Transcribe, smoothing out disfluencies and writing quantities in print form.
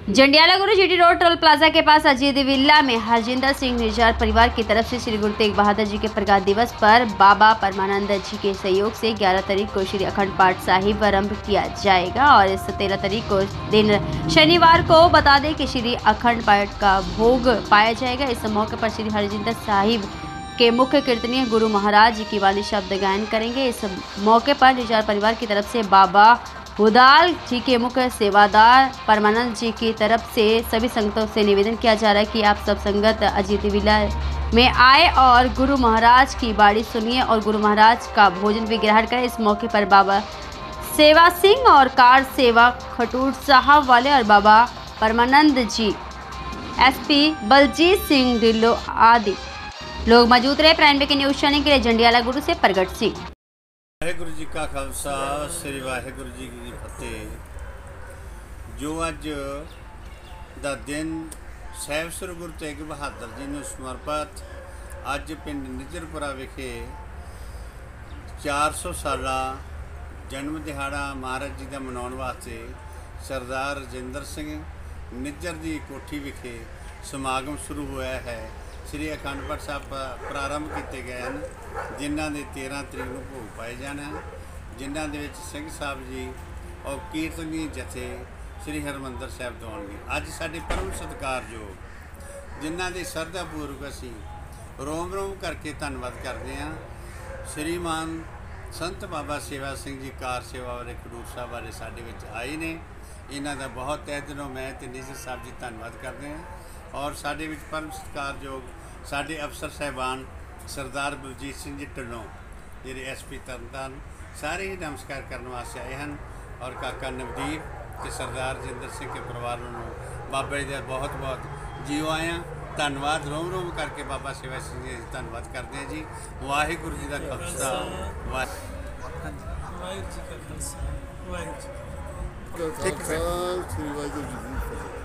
जंडियाला गुरु GT road toll plaza के पास Ajit villa में हरजिंदर सिंह निजार परिवार की तरफ से श्री गुरु तेग बहादुर जी के प्रकाश दिवस पर बाबा परमानंद जी के सहयोग से 11 तारीख को श्री अखंड पाठ साहिब आरंभ किया जाएगा और इस 13 तारीख को दिन शनिवार को बता दें कि श्री अखंड पाठ का भोग पाया जाएगा। इस मौके पर श्री हरजिंदर साहिब के मुख्य कीर्तनीय गुरु महाराज जी की वाणी शब्द गायन करेंगे। इस मौके पर निजार परिवार की तरफ से बाबा हुदाल जी के मुख्य सेवादार परमानंद जी की तरफ से सभी संगतों से निवेदन किया जा रहा है कि आप सब संगत अजीत विला में आए और गुरु महाराज की बाणी सुनिए और गुरु महाराज का भोजन भी ग्रहण करें। इस मौके पर बाबा सेवा सिंह और कार सेवा खटूर साहब वाले और बाबा परमानंद जी, एसपी बलजीत सिंह ढिल्लो आदि लोग मौजूद रहे। प्राइम के न्यूज़ चैनल के लिए जंडियाला गुरु से प्रगट सिंह। वाहेगुरु जी का खालसा श्री वाहेगुरु जी की फतेह। जो अज का दिन साहिब श्री गुरु तेग बहादुर जी ने समर्पित अज पिंड निजरपुरा विखे 400 साला जन्म दिहाड़ा महाराज जी का मनाने वास्ते सरदार रजिंदर सिंह निजर की कोठी विखे समागम शुरू हुआ है। श्री अखंड पाठ साहब प्रारंभ किए गए हैं जिन्हों के 13 तरीक को भोग पाए जाने हैं, जिन्हों के सिंह साहब जी और कीर्तनी जथे श्री हरमंदर साहब तो आएंगे। अज साढ़े परम सत्कारयोग जिन्हों के श्रद्धापूर्वक असी रोम रोम करके धन्यवाद करते हैं। श्रीमान संत बाबा सेवा सिंह जी कार सेवा वाले खडूर साहब वाले साढ़े आए ने, इन्हों का बहुत तहे दिलों मैं तो निजर साहब जी धन्यवाद करते हैं। और साढ़े परम सत्कारयोग साढ़े अफसर साहबान सरदार बलजीत सिंह जी ढिल्लों जिहड़े SP तरनतारन सारे ही नमस्कार करने वास्ते आए हैं और काका नवदीप ते सरदार रजिंदर सिंह के परिवार वालों बाबा जी का बहुत बहुत जीओ आया धन्यवाद रोम रोम करके बाबा सेवा सिंह जी धन्यवाद करते हैं जी। वाहिगुरू जी का खालसा वाहिगुरू जी का खालसा वाहिगुरू जी।